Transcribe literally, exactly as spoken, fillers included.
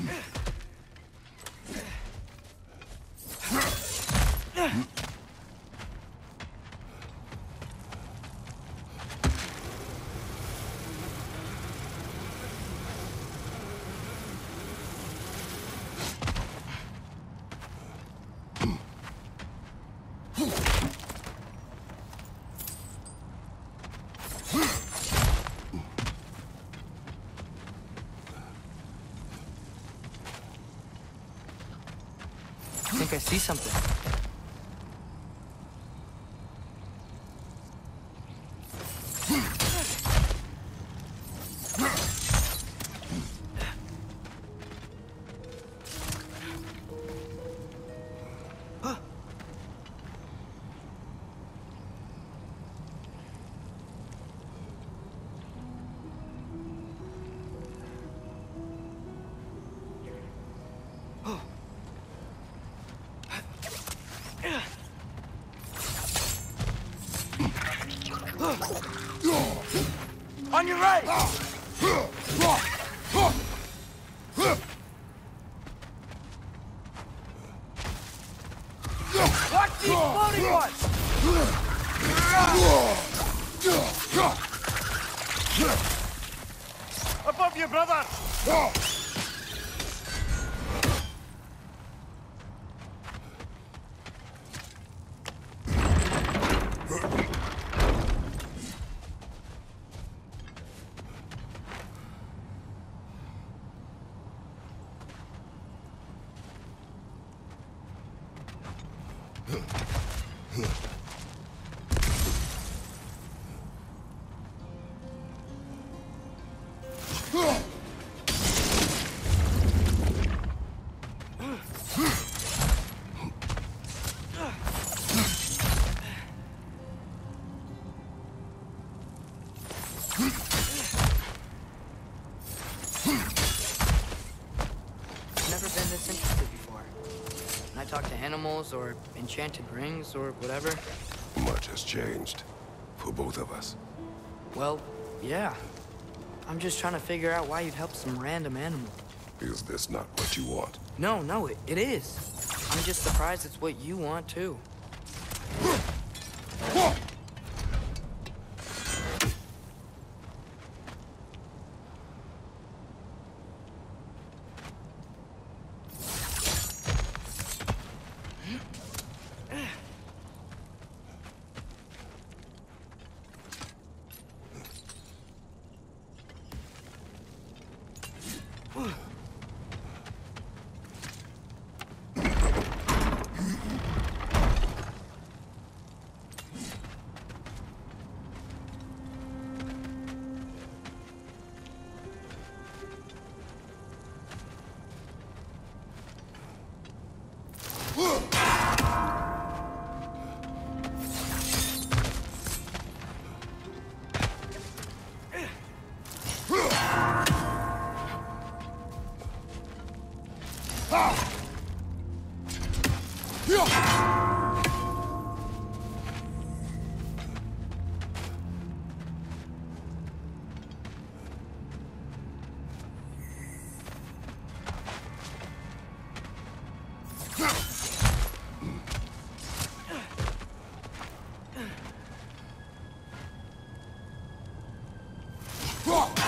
I think I see something. On your right! Watch these floating ones! Above you, brother! Never been this interested before. When I talk to animals or enchanted rings or whatever. Much has changed. For both of us. Well, yeah. I'm just trying to figure out why you'd help some random animal. Is this not what you want? No, no, it, it is. I'm just surprised it's what you want, too. Fuck!